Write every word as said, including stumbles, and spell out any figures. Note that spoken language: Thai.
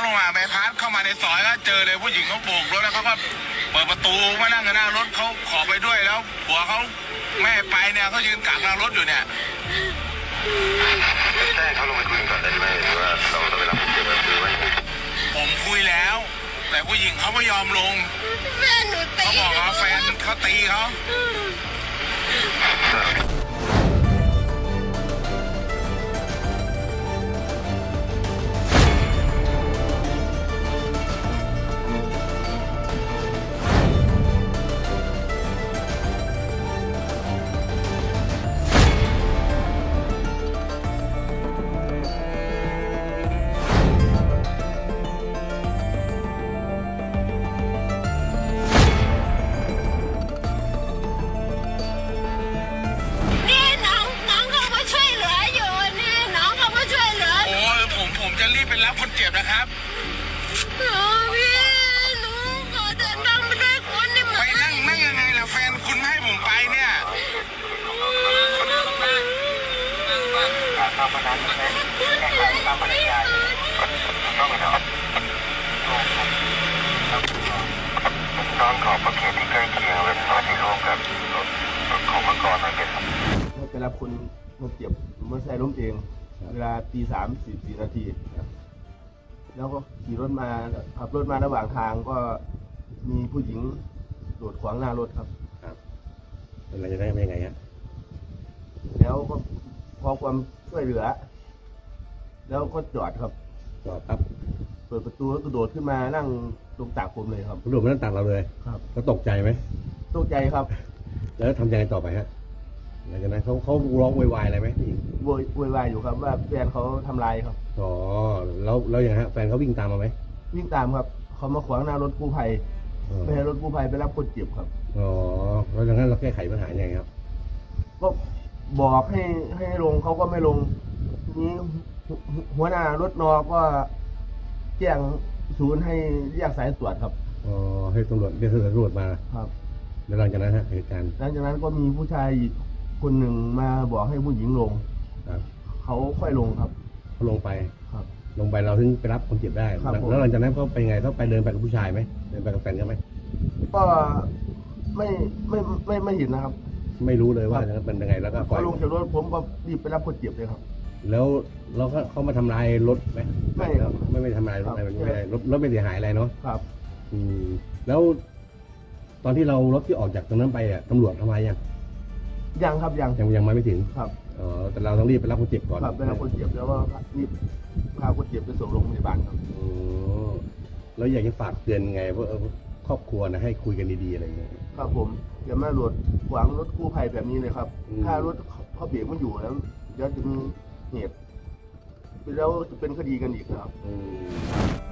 ลงมาใบพัดเข้ามาในซอยก็เจอเลยผู้หญิงเขาโบกรถแล้วเขาก็เปิดประตูมานั่งกันหน้ารถเขาขอไปด้วยแล้วผัวเขาแม่ไปเนี่ยเขายืนกักหน้ารถอยู่เนี่ยใช่เขาลงไปคุยก่อนได้ไหมหรือว่าเราต้องไปรับผู้เจ็บหรือว่าผมคุยแล้วแต่ผู้หญิงเขาไม่ยอมลงแฟนหนูตีเขาบอกว่าแฟนเขาตีเขารับคนเจ็บนะครับพี่หนูขอเดินนั่งไปด้วยคนได้ไหมไปนั่งนั่งยังไงล่ะแฟนคุณให้ผมไปเนี่ยตามพนันใช่ไหมแข่งขันตามภรรยาต้องไปทำน้องขอประเขตที่ใกล้เคียงและสวัสดีร่วมกับรถของมังกรหน่อยเป็นครับไปรับคนคนเจ็บมอเตอร์ไซค์ล้มเองเวลาตีสามสิบสี่นาทีแล้วก็ขี่รถมาขับรถมาระหว่างทางก็มีผู้หญิงโดดขวางหน้ารถครับครับเป็นอะไรจะได้เป็นยังไงฮะแล้วก็ขอความช่วยเหลือแล้วก็จอดครับจอดครับเปิดประตูแล้วก็โดดขึ้นมานั่งตรงตักผมเลยครับโดดมานั่งตักเราเลยครับแล้วตกใจไหมตกใจครับแล้วทำยังไงต่อไปฮะหลังจากนั้นเขาเขาร้องโวยวายอะไรไหมโวยโวยวายอยู่ครับว่าแฟนเขาทำลายครับอ๋อแล้วแล้วยังฮะแฟนเขาวิ่งตามมาไหมวิ่งตามครับเขามาขวางหน้ารถกู้ภัยไม่ให้รถกู้ภัยไปรับคนเจ็บครับอ๋อแล้วจากนั้นเราแก้ไขปัญหายังไงครับก็บอกให้ให้ลงเขาก็ไม่ลงนี้หัวหน้ารถนอก็แจ้งศูนย์ให้เรียกสายตรวจครับอ๋อให้ตำรวจเรียกตำรวจมาครับแล้วหลังจากนั้นฮะเหตุการณ์หลังจากนั้นก็มีผู้ชายอีกคนหนึ่งมาบอกให้ผู้หญิงลงเขาค่อยลงครับเขาลงไปครับลงไปเราถึงไปรับคนเจ็บได้แล้วหลังจากนั้นเขาไปไงเขาไปเดินไปกับผู้ชายไหมเดินไปกับแฟนเขาไหมก็ไม่ไม่ไม่ไม่เห็นนะครับไม่รู้เลยว่าเป็นยังไงแล้วก็พอลงจากรถผมก็รีบไปรับคนเจ็บเลยครับแล้วเราก็เขามาทำลายรถไหมไม่ครับไม่ไม่ทำลายรถอะไรไม่ได้รถรถไม่เสียหายอะไรเนาะครับอืมแล้วตอนที่เรารถที่ออกจากตรงนั้นไปอ่ะตำรวจทำไมยังยังครับยังยังยังมาไม่ถึงครับอ๋อแต่เราต้องรีบไปรับคนเจ็บก่อนครับไปรับคนเจ็บแล้วก็รีบพาคนเจ็บไปส่งโรงพยาบาลครับอ๋อแล้วอยากจะฝากเตือนไงว่าครอบครัวนะให้คุยกันดีๆอะไรเงี้ยครับผมอย่ามาหลดขวางรถกู้ภัยแบบนี้เลยครับถ้ารถเขาเบรกไม่อยู่แล้วเดี๋ยวจะมีเหตุแล้วจะเป็นคดีกันอีกครับ